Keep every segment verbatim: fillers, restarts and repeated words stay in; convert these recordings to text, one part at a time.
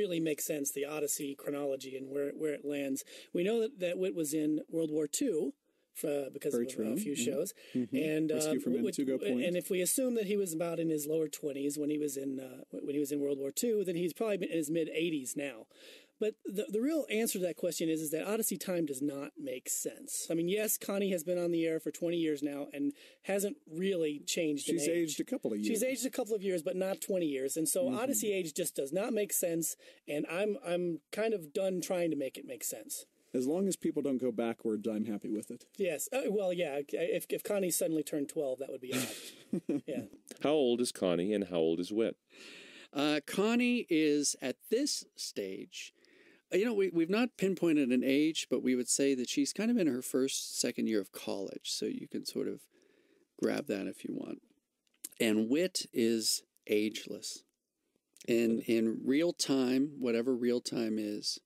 really make sense, the Odyssey chronology and where where it lands. We know that, that Whit was in World War Two. Uh, because Very of true. a few mm-hmm. shows, mm-hmm. and Rescue uh, from which, Indigo Point. and if we assume that he was about in his lower twenties when he was in uh, when he was in World War Two, then he's probably in his mid eighties now. But the the real answer to that question is is that Odyssey time does not make sense. I mean, yes, Connie has been on the air for twenty years now and hasn't really changed. She's in age. aged a couple of years. She's aged a couple of years, but not twenty years, and so mm-hmm. Odyssey age just does not make sense. And I'm I'm kind of done trying to make it make sense. As long as people don't go backwards, I'm happy with it. Yes. Uh, well, yeah. If if Connie suddenly turned twelve, that would be odd. Yeah. How old is Connie and how old is Whit? Uh, Connie is at this stage. You know, we, we've not pinpointed an age, but we would say that she's kind of in her first, second year of college. So you can sort of grab that if you want. And Whit is ageless. In in real time, whatever real time is,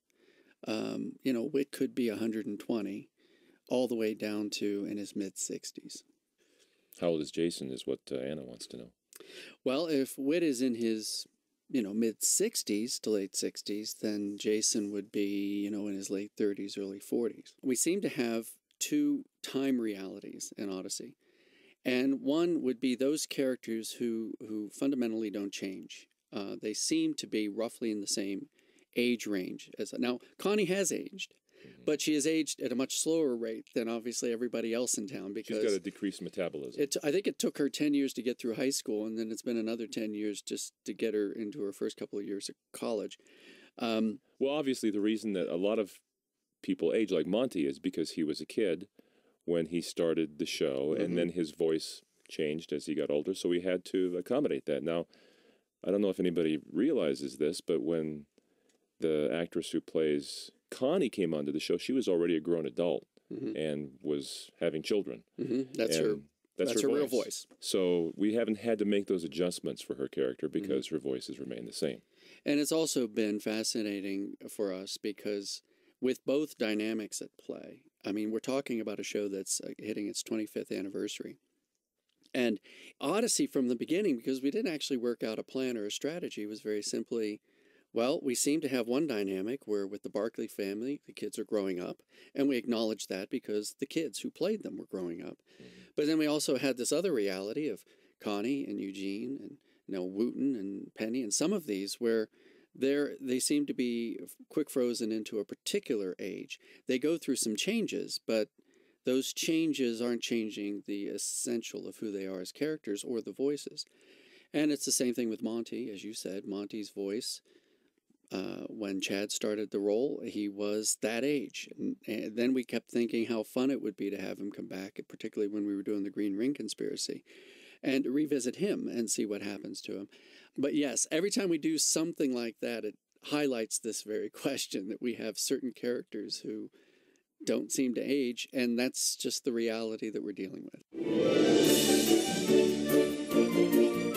um, you know, Whit could be one hundred twenty all the way down to in his mid-sixties. How old is Jason is what uh, Anna wants to know. Well, if Whit is in his, you know, mid-sixties to late sixties, then Jason would be, you know, in his late thirties, early forties. We seem to have two time realities in Odyssey. And one would be those characters who, who fundamentally don't change. Uh, they seem to be roughly in the same age range. as Now, Connie has aged, mm-hmm. but she has aged at a much slower rate than obviously everybody else in town. Because she's got a decreased metabolism. It, I think it took her ten years to get through high school, and then it's been another ten years just to get her into her first couple of years of college. Um, well, obviously, the reason that a lot of people age like Monty is because he was a kid when he started the show, mm-hmm. and then his voice changed as he got older, so we had to accommodate that. Now, I don't know if anybody realizes this, but when the actress who plays Connie came onto the show, she was already a grown adult mm-hmm. and was having children. Mm-hmm. That's and her. That's, that's her, her voice. real voice. So we haven't had to make those adjustments for her character because mm-hmm. her voice has remained the same. And it's also been fascinating for us because with both dynamics at play, I mean, we're talking about a show that's uh, hitting its twenty-fifth anniversary. And Odyssey from the beginning, because we didn't actually work out a plan or a strategy, was very simply, well, we seem to have one dynamic where with the Barkley family, the kids are growing up, and we acknowledge that because the kids who played them were growing up. Mm-hmm. But then we also had this other reality of Connie and Eugene and, you know, Wooten and Penny and some of these where they're, they seem to be quick frozen into a particular age. They go through some changes, but those changes aren't changing the essential of who they are as characters or the voices. And it's the same thing with Monty, as you said. Monty's voice, uh, when Chad started the role, he was that age. And, and then we kept thinking how fun it would be to have him come back, particularly when we were doing the Green Ring Conspiracy, and revisit him and see what happens to him. But yes, every time we do something like that, it highlights this very question that we have certain characters who don't seem to age, and that's just the reality that we're dealing with.